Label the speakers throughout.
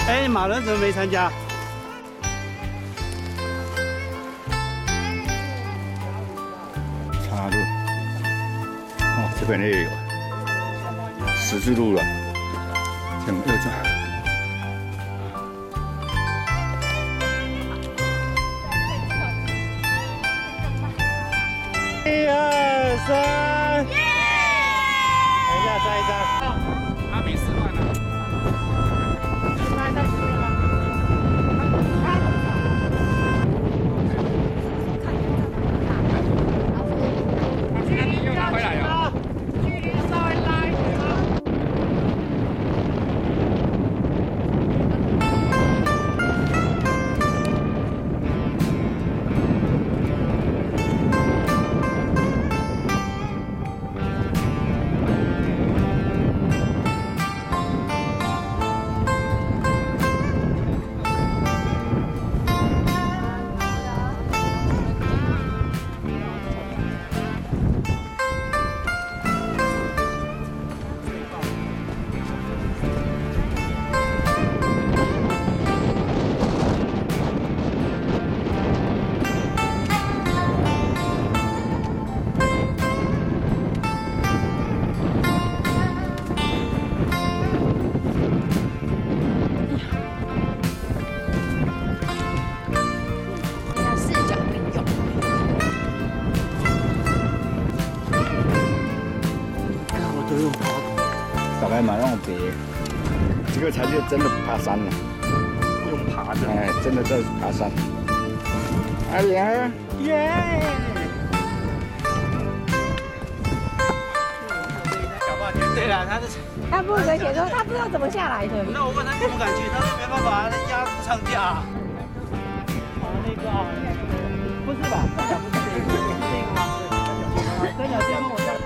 Speaker 1: 哎，马伦怎么没参加？
Speaker 2: 岔路，哦，这边也有十字路了，向右转。1、2、3，等一下，摘一张。
Speaker 3: 他没吃饭呢。又拿回来了。距离稍微拉一点吗？
Speaker 2: 大概马上别，这个才是真的爬山了。
Speaker 1: 用爬的。
Speaker 2: 哎，真的在爬山。阿莲，耶！
Speaker 1: 对了，
Speaker 4: 他不能写说他不知道怎么下来的。
Speaker 1: 那我问他敢不敢去，他说没办法，那压不上架。那个啊，不是吧？三角不是这个，是这个吗？三角先帮我下。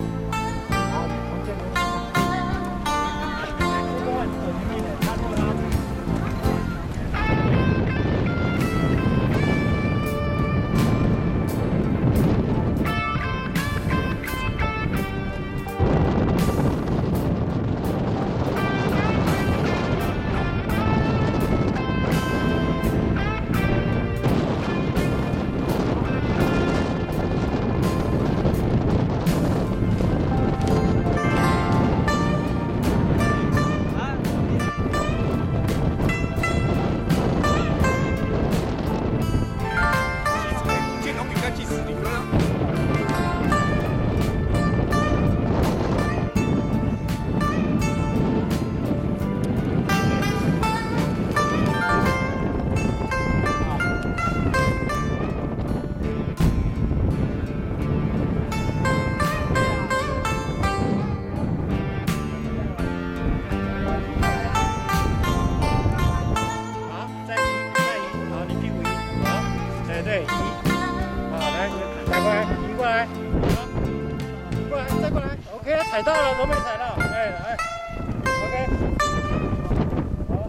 Speaker 3: 对，移，好，来，再过来，移过来，移过来，再过来 ，OK， 踩到了，我没踩到，哎，来 ，OK， 好，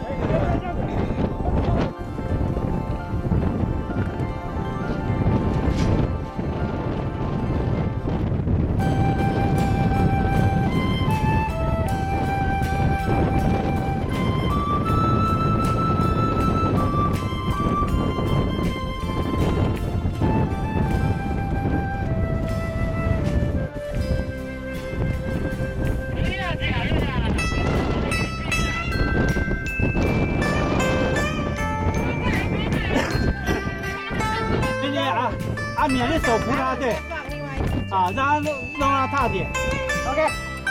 Speaker 1: 阿米，你手扶他，对，啊，让他弄他踏点 ，OK。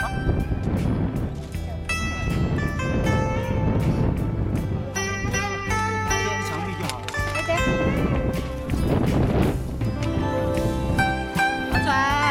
Speaker 1: 先墙壁就好了。
Speaker 4: OK。划船。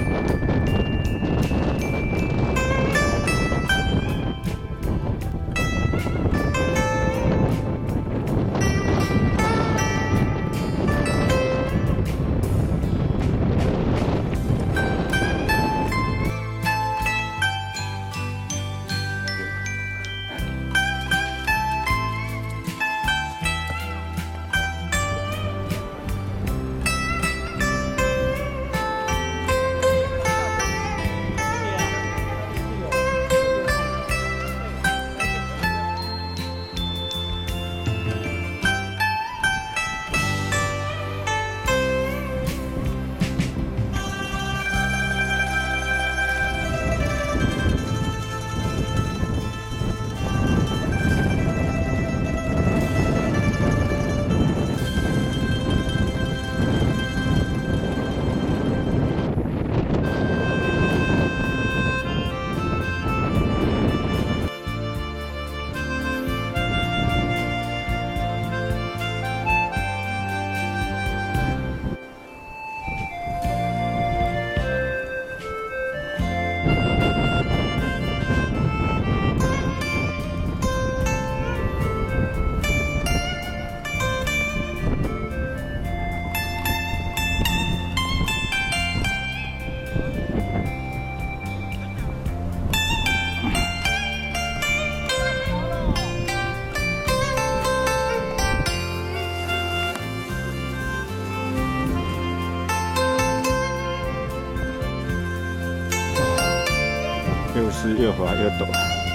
Speaker 2: 又是越滑越陡。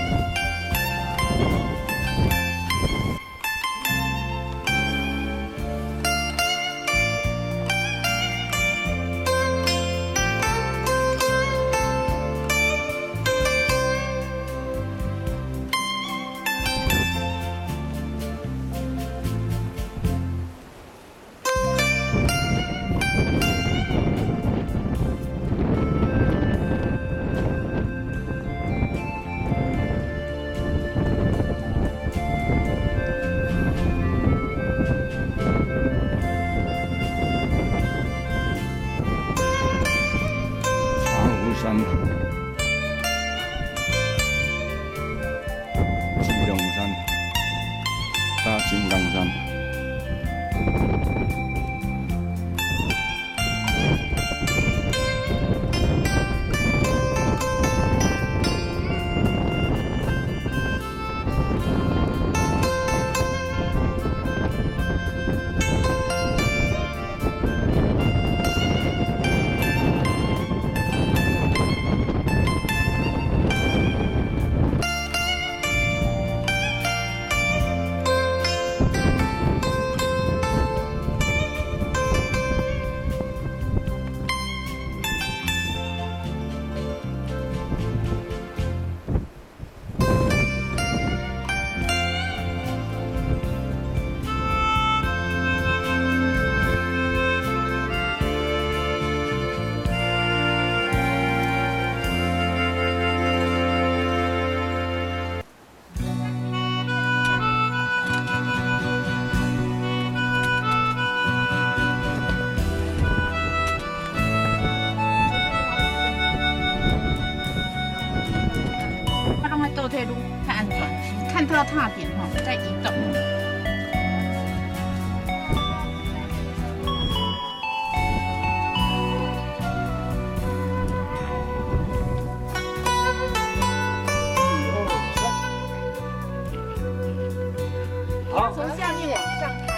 Speaker 2: 山、基隆山、大金刚山。
Speaker 5: 倒退路太安全，看到踏点哈再移动。好，从下面往上开。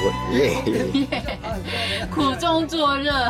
Speaker 2: 耶！
Speaker 5: 苦中作乐。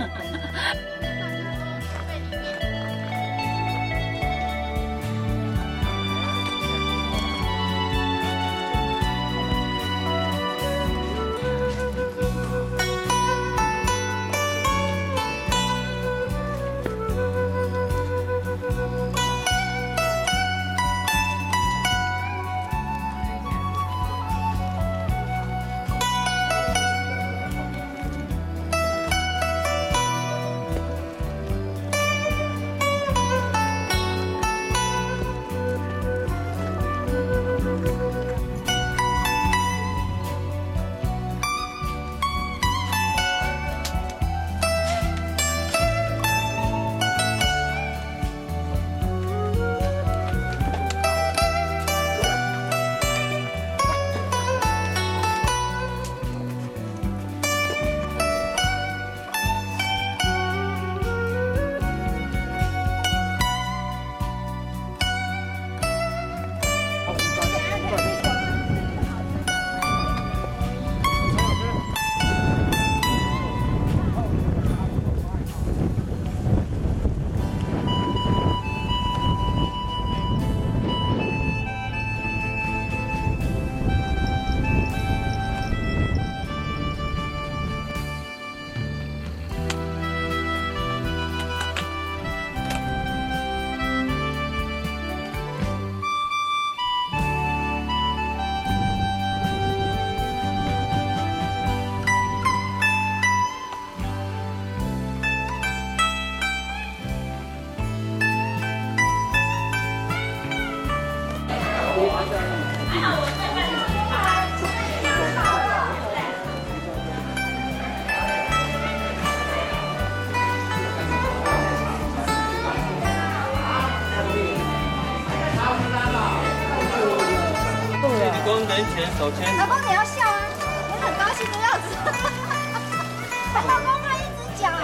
Speaker 1: 工人前手牵。
Speaker 4: 老公你要笑啊，我很高兴的样子。老公他一直讲。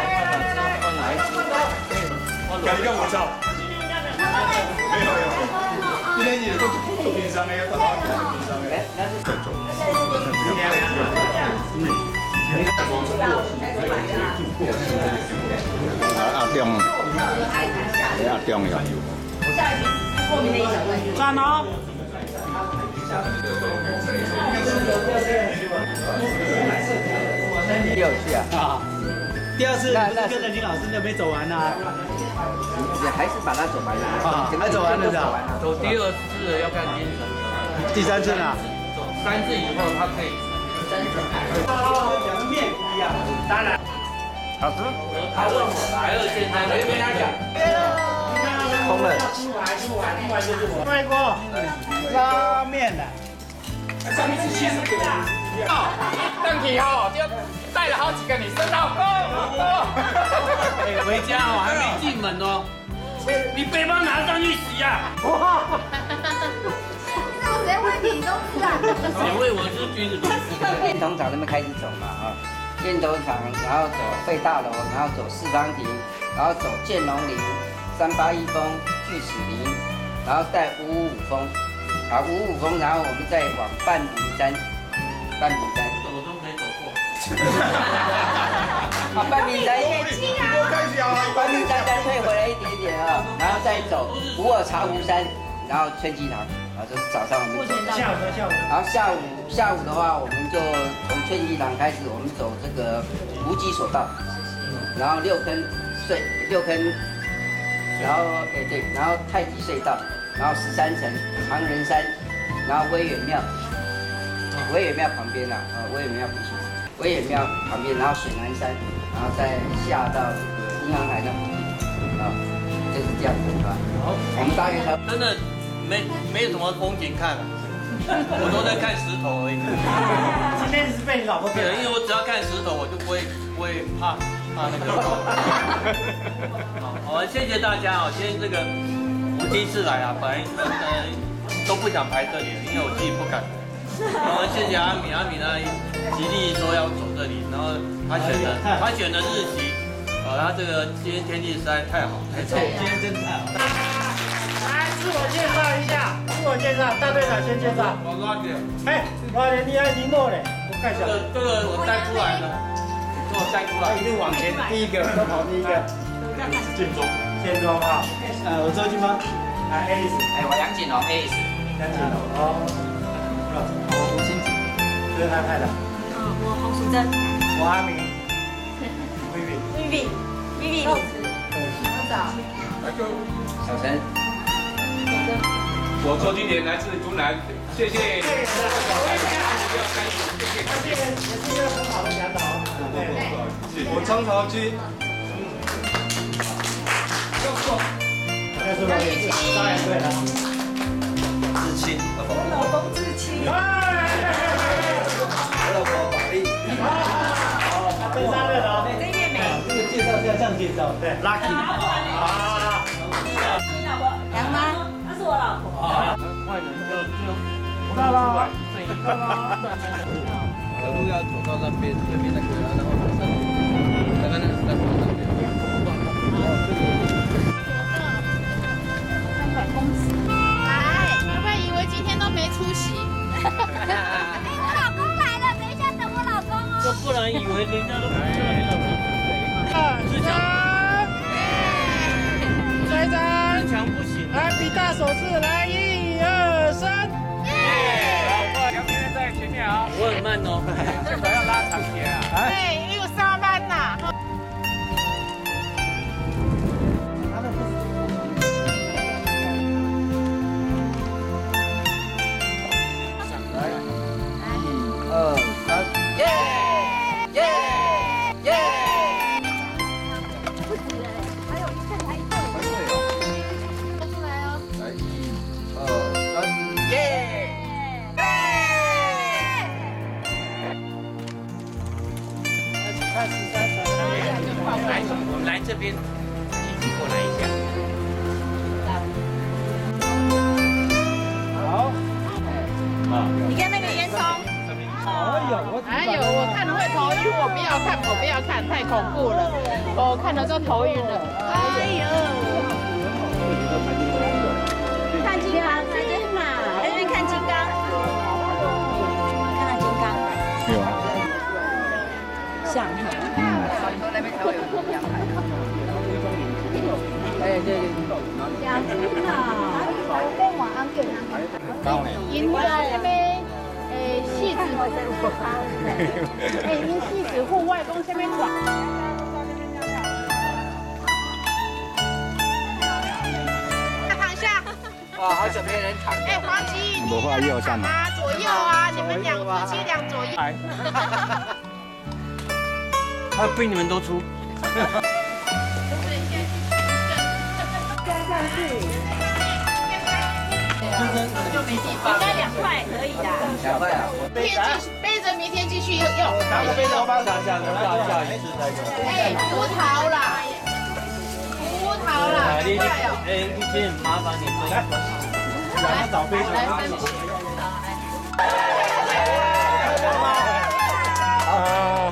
Speaker 2: 家己敢无走？没有。今天也都做平常的，要到平常的。中药。
Speaker 1: 站哦。
Speaker 6: 第二次啊，
Speaker 1: 第二次不是跟着林老师那边走完啦？
Speaker 6: 也还是把它走完了
Speaker 1: 啊，还走完了是吧？
Speaker 7: 走第二次要看精神的，
Speaker 1: 第三次呢？
Speaker 7: 走3次以后他可以。
Speaker 1: 两个面不一样，当然。
Speaker 2: 好吃。
Speaker 7: 他问我来了，现在没跟他讲。
Speaker 6: 空了。
Speaker 1: 外锅拉面的。
Speaker 7: 上面是70个。邓体哦，就带了好几个女生到。哎，回家哦，还没进门哦。你背包拿上去洗呀！
Speaker 4: 哇！谁问你都知道。
Speaker 7: 谁为我是君子都知道。
Speaker 6: 电筒厂那边开始走嘛啊，电筒厂，然后走废大楼，然后走四方亭，然后走建龙林、381峰、巨齿林，然后带555峰，好555峰，然后我们再往半屏山，半屏山。
Speaker 7: 走都没走过。
Speaker 6: 啊，半屏山，半屏山再退回来一点点啊，然后再走普洱茶壶山，然后春季堂，啊，这是早上我们走的。
Speaker 1: 下午。
Speaker 6: 然后下午的话，我们就从春季堂开始，我们走这个无极索道，然后6坑，然后对，然后太极隧道，然后13层长人山，然后威远庙旁边威远庙不行，威远庙旁边，然后水南山，然后再下到这个银行海那附近，啊，就是这样子啊。好，我们大约
Speaker 7: 真的没什么风景看，我都在看石头而已。
Speaker 1: 今天是被你老婆骗了，
Speaker 7: 因为我只要看石头，我就不会怕那个。好，谢谢大家哦。今天这个我第一次来啊，本来都不想排这里，因为我自己不敢。然后谢谢阿米呢极力说要走这里，然后他选的日期，他这个今天天气实在太好，太超。
Speaker 1: 今天真的太好。来，自我介绍一下。
Speaker 3: 我介绍，大队长先介绍。
Speaker 7: 我多少点？
Speaker 3: 哎，多少点？你还尼诺嘞？我看一下。
Speaker 7: 这个我带出来的，给我带出来。
Speaker 3: 一路往前，第一个都跑第一个。
Speaker 7: 是建中。
Speaker 3: 建中啊。
Speaker 1: 我周俊芳。
Speaker 3: Alice。
Speaker 6: 哎，我杨锦龙 Alice。
Speaker 3: 杨锦龙哦。吴欣锦。这是他派的。
Speaker 4: 我洪淑珍。
Speaker 3: 我阿明。
Speaker 4: Vivi。
Speaker 6: 小陈。
Speaker 8: 我周金莲来自竹南，谢谢。
Speaker 3: 他这个也是一个很好的向导。
Speaker 8: 我张朝基。
Speaker 3: 那是我也是，当然对了。
Speaker 7: 志清，
Speaker 4: 我老公志清。
Speaker 7: 我老婆法力。
Speaker 3: 登山的哦。
Speaker 4: 曾月美。
Speaker 1: 这个介绍是要这样介绍，
Speaker 3: 对 ，Lucky。啊。
Speaker 4: 杨妈。她是我老婆。
Speaker 7: 外人就到了。走路要走到那边，对面那个，然后上，刚刚那个是在坡上面。
Speaker 5: 300公尺。来，会不会以为今天都没出息？
Speaker 4: 我老公来了，等一下等我老公哦。
Speaker 1: 就不然以为人家都不知道你老公。
Speaker 3: 志强。追着。
Speaker 1: 志强不行。
Speaker 3: 来，比大手势，来，1、2、3。
Speaker 8: 杨明在前面啊，
Speaker 1: 我很慢哦。
Speaker 8: 现在要拉长点啊。
Speaker 5: 对，又上班呐。
Speaker 7: 来，我们来这边，一起过来一下。
Speaker 3: 好。
Speaker 4: 你看那个烟囱。
Speaker 5: 哎呦，我看了会头晕，我不要看，我不要看，太恐怖了，我看了就头晕了。哎呦，
Speaker 4: 看金刚，在这嘛，在这边看金刚。看到金刚。
Speaker 2: 有啊。
Speaker 4: 像哈。
Speaker 6: 那边才会有阳台。
Speaker 4: 杨金啊，跟我安给
Speaker 5: 因在那边，戏子，因戏子户外讲什么船？躺下。
Speaker 6: 哇，好久没人躺。
Speaker 5: 哎，黄吉，
Speaker 2: 没画右上嘛。
Speaker 5: 左右啊，你们两夫妻俩左右。
Speaker 1: 他被你们都出。
Speaker 4: 应该2块可以的。
Speaker 6: 2块啊。
Speaker 5: 背着明天继续用。
Speaker 1: 拿个杯子帮想下一次再用。
Speaker 5: 哎，葡萄啦，葡萄啦，
Speaker 1: 你
Speaker 5: 快哦！
Speaker 1: 一件麻烦你来，来找杯子。
Speaker 5: 来分析。
Speaker 3: 啊。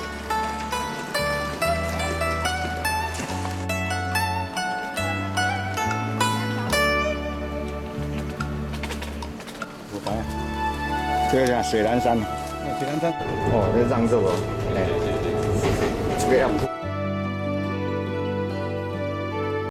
Speaker 2: 这个叫水南山。
Speaker 3: 水南山。
Speaker 2: 哦，这让座哦。哎，这个要。